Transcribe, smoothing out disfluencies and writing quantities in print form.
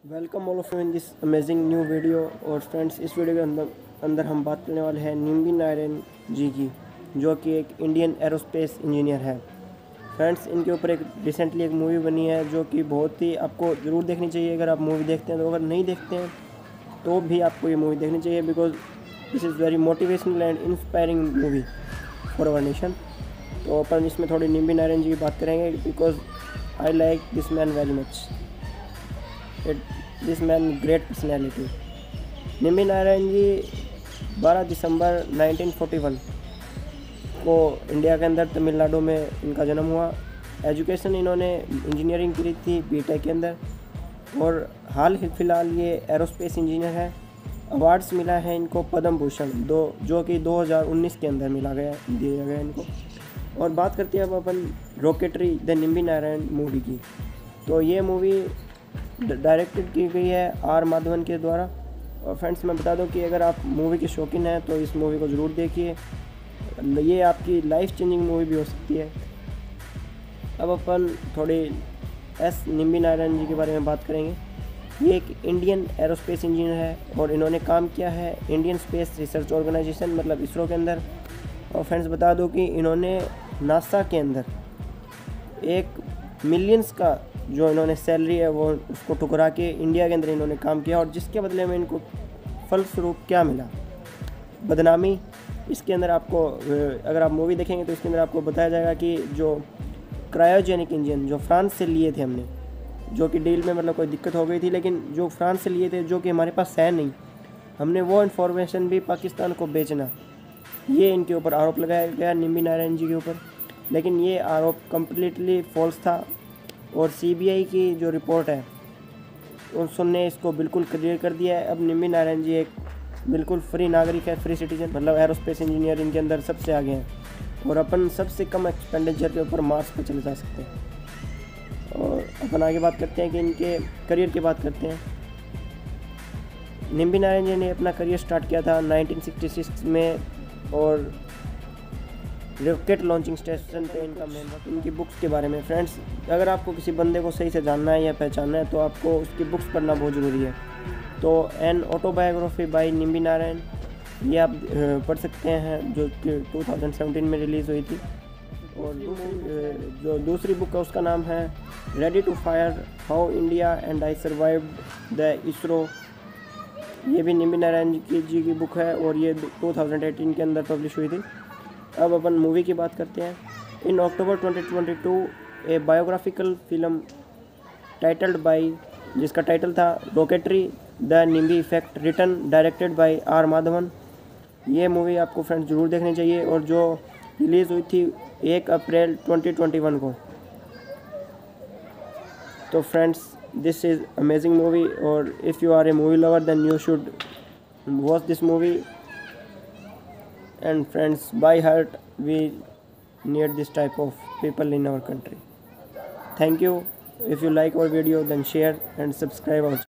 Welcome all of you in this amazing new video. और friends, इस वीडियो के अंदर हम बात करने वाले हैं निम्बी नारायण जी की, जो कि एक इंडियन एरोस्पेस इंजीनियर है। फ्रेंड्स, इनके ऊपर एक रिसेंटली एक मूवी बनी है जो कि बहुत ही आपको ज़रूर देखनी चाहिए। अगर आप मूवी देखते हैं तो, अगर नहीं देखते हैं तो भी आपको ये मूवी देखनी चाहिए, because this is very motivational and inspiring movie for our nation. तो अपन इसमें थोड़ी निम्बी नारायण जी की बात करेंगे, because I like this man very much. This man great personality. Nambi Narayan ji 12 दिसंबर 1941 को इंडिया के अंदर तमिलनाडु में इनका जन्म हुआ। एजुकेशन इन्होंने इंजीनियरिंग की थी बीटेक के अंदर, और हाल ही फ़िलहाल ये एरोस्पेस इंजीनियर है। अवार्ड्स मिला है इनको पद्म भूषण जो कि 2019 के अंदर दिया गया इनको। और बात करते हैं अब अपन Rocketry the Nambi Narayan movie की। तो ये मूवी डायरेक्टेड की गई है आर माधवन के द्वारा। और फ्रेंड्स, मैं बता दूं कि अगर आप मूवी के शौकीन हैं तो इस मूवी को ज़रूर देखिए, ये आपकी लाइफ चेंजिंग मूवी भी हो सकती है। अब अपन थोड़ी निम्बी नारायण जी के बारे में बात करेंगे। ये एक इंडियन एरोस्पेस इंजीनियर है और इन्होंने काम किया है इंडियन स्पेस रिसर्च ऑर्गेनाइजेशन मतलब इसरो के अंदर। और फ्रेंड्स, बता दो कि इन्होंने नासा के अंदर एक मिलियंस का जो इन्होंने सैलरी है वो उसको ठुकरा के इंडिया के अंदर इन्होंने काम किया, और जिसके बदले में इनको फलस्वरूप क्या मिला? बदनामी। इसके अंदर आपको अगर आप मूवी देखेंगे तो इसके अंदर आपको बताया जाएगा कि जो क्रायोजेनिक इंजन जो फ्रांस से लिए थे हमने, जो कि डील में मतलब कोई दिक्कत हो गई थी, लेकिन जो फ्रांस से लिए थे जो कि हमारे पास है नहीं, हमने वो इन्फॉर्मेशन भी पाकिस्तान को बेचना, ये इनके ऊपर आरोप लगाया गया निम्बी नारायण जी के ऊपर। लेकिन ये आरोप कम्प्लीटली फॉल्स था, और सीबीआई की जो रिपोर्ट है उसने इसको बिल्कुल क्लियर कर दिया है। अब निम्बी नारायण जी एक बिल्कुल फ्री नागरिक है, फ्री सिटीजन, मतलब एरोस्पेस इंजीनियरिंग के अंदर सबसे आगे हैं, और अपन सबसे कम एक्सपेंडिचर के ऊपर मार्स पर चले जा सकते हैं। और अपन आगे बात करते हैं कि इनके करियर की बात करते हैं। निम्बी नारायण जी ने अपना करियर स्टार्ट किया था 1966 में, और रॉकेट लॉन्चिंग स्टेशन पे इनका मेन। इनकी बुक्स के बारे में फ्रेंड्स, अगर आपको किसी बंदे को सही से जानना है या पहचानना है तो आपको उसकी बुक्स पढ़ना बहुत ज़रूरी है। तो an autobiography by Nambi Narayan, ये आप पढ़ सकते हैं, जो कि 2017 में रिलीज़ हुई थी। और जो दूसरी बुक है उसका नाम है ready to fire, how India and I survived the ISRO. ये भी निम्बी नारायण जी की बुक है, और ये 2018 के अंदर पब्लिश हुई थी। अब अपन मूवी की बात करते हैं। In October 2022 a biographical film titled by, जिसका टाइटल था Rocketry the Nambi effect, written directed by R Madhavan. ये मूवी आपको फ्रेंड्स ज़रूर देखनी चाहिए, और जो रिलीज़ हुई थी 1 अप्रैल 2021 को। तो friends, this is amazing movie, और if you are a movie lover then you should watch this movie. And friends, by heart we need this type of people in our country. Thank you. If you like our video then share and subscribe also.